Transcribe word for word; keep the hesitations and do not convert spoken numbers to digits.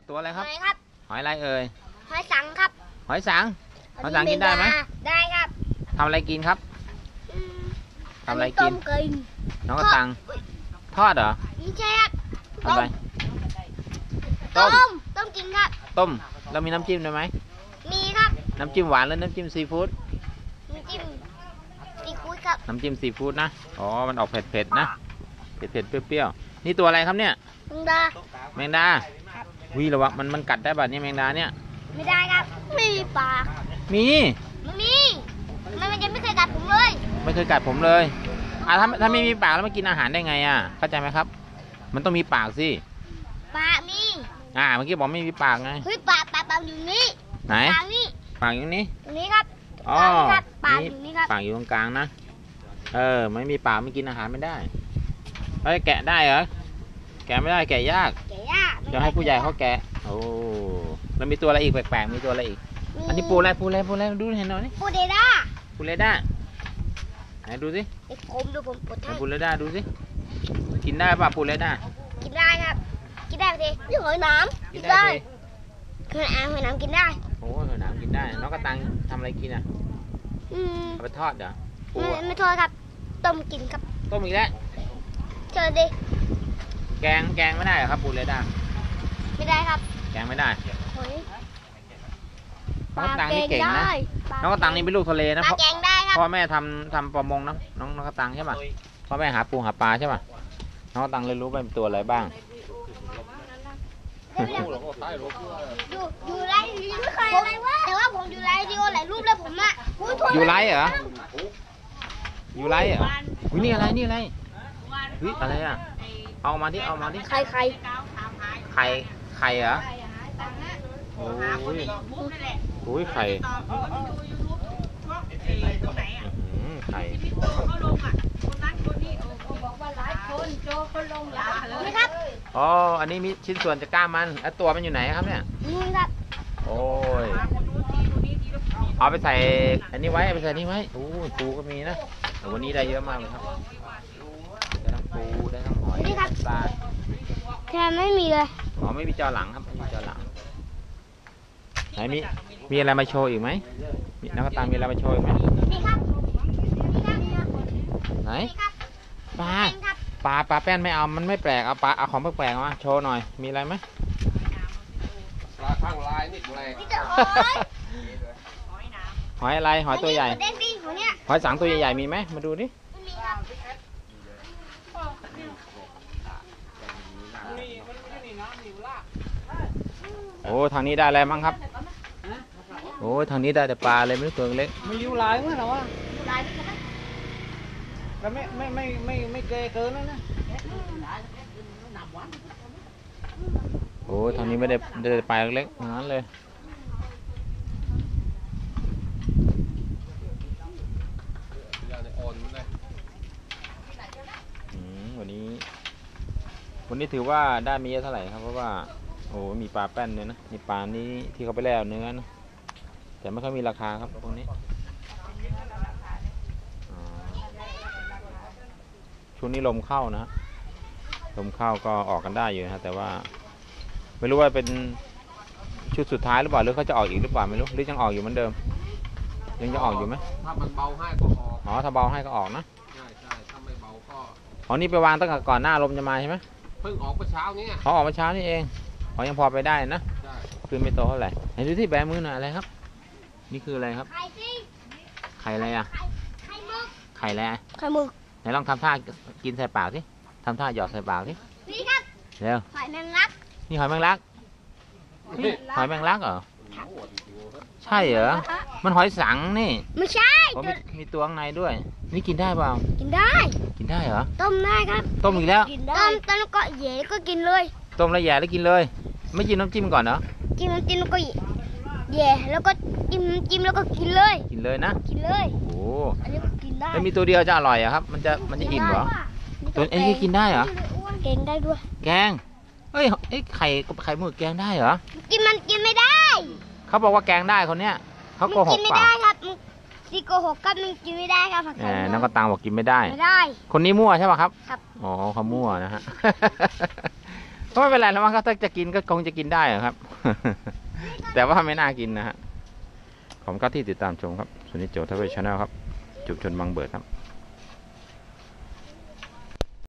ตัวอะไรครับหอยครับหอยอะไรเอ่ยหอยสังครับหอยสังหอยสังกินได้ไหมได้ครับทำอะไรกินครับอืมทำอะไรกินต้มกินน้องกระตังทอดเหรอไม่ใช่ครับทำอะไรต้ต้มมต้มกินครับต้มแล้วมีน้ำจิ้มด้วยไหมมีครับน้ำจิ้มหวานแล้วน้ำจิ้มซีฟู้ดน้ำจิ้มซีฟู้ดครับน้ำจิ้มซีฟู้ดนะอ๋อมันออกเผ็ดๆนะเผ็ดๆเปรี้ยวๆนี่ตัวอะไรครับเนี่ยมึงดาแมงดาวิระวังมันมันกัดได้แบบนี้แมงดาเนี่ยไม่ได้ครับไม่มีปากมีไม่มีมันมันจะไม่เคยกัดผมเลยไม่เคยกัดผมเลยอ่ะถ้าถ้าไม่มีปากแล้วมากินอาหารได้ไงอ่ะเข้าใจไหมครับ มันต้องมีปากสิปากมีอ่าเมื่อกี้บอกไม่มีปากไงเฮ้ยปากปากปากอยู่นี่ไหนปากนี่ปากอยู่นี้ตรงนี้ครับอ๋อปากนี่ครับปากอยู่นี่ครับปากอยู่ตรงกลางนะเออไม่มีปากไม่กินอาหารไม่ได้เฮ้ยแกะได้เหรอแกะไม่ได้แกะยากแกะยากเดี๋ยวให้ผู้ใหญ่เขาแกะโอ้แล้วมีตัวอะไรอีกแปลกๆมีตัวอะไรอีกอันนี้ปูอะไรปูอะไรปูอะไรดูเห็นหน่อยนี่ปูเดด้าปูเรด้าไหนดูสิเด็กผมดูผมปวดไหนท้องปูเรด้าดูสิกินได้ป่ะปูเรด้ากินได้ครับ กินได้สินี่หอยน้ำกิกินนได้ได้สิหอยน้ำหอยน้ำกินได้โอ้ยหนามกินได้น้องกระตังทำอะไรกินอ่ะอืมเอาไปทอดเหรอปูไม่อะไม่โทษครับ ต้มกินครับต้มอีกแล้วเชิญดิแกงแกงไม่ได้เหรอครับปูเรด้าไม่ได้ครับแกงไม่ได้หอยน้องกระตังนี่เก่งนะ น้องกระตังนี่เป็นลูกทะเลนะปลาเพราะแกงได้ครับพ่อแม่ทำทำประมงนะน้องน้องกระตังใช่ป่ะพ่อแม่หาปูหาปลาใช่ป่ะน้องกระตังเลยรู้ว่าเป็นตัวอะไรบ้างอยู่อยู่ไรไม่เคยอะไรวะแต่ว่าผมอยู่ไรเดียวหลายรูปแล้วผมอะอุ๊โทษอยู่ไรเหรออยู่ไรเหรออุ๊ยนี่อะไรนี่อะไรเฮ้ยอะไรอ่ะเอามาที่เอามาที่ใครใครไข่ไข่เหรอโอ้ยโอ้ยไข่อื้อหือไข่นี่ครับอ๋ออันนี้มีชิ้นส่วนจากกล้ามมันแล้วตัวมันอยู่ไหนครับเนี่ยนี่ครับโอ้ยเอาไปใส่อันนี้ไว้เอาไปใส่นี่ไว้โอ้ยปูก็มีนะแต่วันนี้ได้เยอะมากเลยครับได้ทั้งปูได้ทั้งหอยได้ทั้งปลาแค่ไม่มีเลยอ๋อไม่มีจอหลังครับไม่มีจอหลังไหนมีมีอะไรมาโชว์อีกไหมมีนักตามมีอะไรมาโชว์อีกไหมนี่ครับนี่ครับไหนนี่ครับปลาเป็นครับปลาปลาแป้นไม่เอามันไม่แปลกเอาปลาเอาของแปลกๆมาโชว์หน่อยมีอะไรไหมปลาข้างลายนี่แปลกนี่จะโอ้ยหอยอะไรหอยตัวใหญ่เด้งดิหัวเนี้ยหอยสังตัวใหญ่ๆมีไหมมาดูดิไม่มีครับโอ้ทางนี้ได้อะไรบ้างครับโอ้ทางนี้ได้แต่ปลาเลยไม่รู้ตัวเล็กไม่ริ้วลายมั้งเหรอวะลายนี่ครับแล้วไม่ไม่ไม่ไม่ไม่เกยเกินนะนะโอ้ทางนี้ไม่ได้ได้แต่ปลาเล็กๆทั้งนั้นเลยอืมวันนี้ วันนี้ถือว่าได้มีเยอะเท่าไหร่ครับเพราะว่าโอ้มีปลาแป้นเนี่ยนะมีปลานี้ที่เขาไปแล้วเนื้อนะแต่ไม่ค่อยมีราคาครับพวกนี้อ๋อช่วงนี้ลมเข้านะลมเข้าก็ออกกันได้อยู่นะแต่ว่าไม่รู้ว่าเป็นชุดสุดท้ายหรือเปล่าหรือเขาจะออกอีกหรือเปล่าไม่รู้หรือยังออกอยู่เหมือนเดิมยังจะออกอยู่ไหมถ้ามันเบาให้ก็ออกอ๋อถ้าเบาให้ก็ออกนะใช่ใช่ถ้าไม่เบาก็อ๋อนี่ไปวางตั้งแต่ก่อนหน้าลมจะมาใช่ไหมเพิ่งออกเมื่อเช้านี้เขาออกมาเช้านี่เองเขายังพอไปได้นะใช่คือไม่โตเท่าไหร่ไหนดูที่แบมือหน่อยอะไรครับ นี่คืออะไรครับไข่สิไข่อะไรอ่ะไข่ไข่มึกไข่อะไรอ่ะไข่มึกไหนลองทำท่ากินใส่ปากสิทำท่าหยอดใส่ปากสินี่ครับเร็วหอยแมงลักนี่หอยแมงลักนี่หอยแมงลักเหรอใช่เหรอมันหอยสังนี่ไม่ใช่อ๋อตัมีวมีตัวข้างในด้วย นี่กินได้เปล่ากินได้กินได้เหรอต้มได้ครับต้มอีกแล้วต้มต้มแล้วก็เหย่แล้วก็กินเลยต้มแล้วแย่แล้วกินเลย ไม่จิ้มน้ำจิ้มก่อนเหรอจิ้มน้ำจิ้มแล้วก็เหย่แล้วก็จิ้มน้ำจิ้มแล้วก็กินเลยกินเลยนะกินเลยโอ้อันนี้ก็กินได้แล้วมีตัวเดียวจะอร่อยเหรอครับ มันจะมันจะอิ่มเหรอ ตัวไอ้นี่กินได้เหรอเก่งได้ด้วยแกงเฮ้ยไอ้ไข่กับไข่หมึกแกงได้เหรอกินมันกินไม่ได้เขาบอกว่าแกงได้คนเนี้ยเขาโกหกิกไม่เปล่าได้ครับมันซีโกหกครับมันกินไม่ได้ครับผักแหไข่มน้องกระตังบอกกินไม่ได้ไม่ได้คนนี้มั่วใช่ป่ะครับครับอ๋อเขามั่วนะฮะไก็ไม่เป็นไรแล้วมั้งครับถ้าจะกินก็คงจะกินได้อะครับ แต่ว่าไม่น่ากินนะฮะผมก็ที่ติดตามชมครับสุนิจโจทเวชแนลครับจุบชนบางเบิดครับ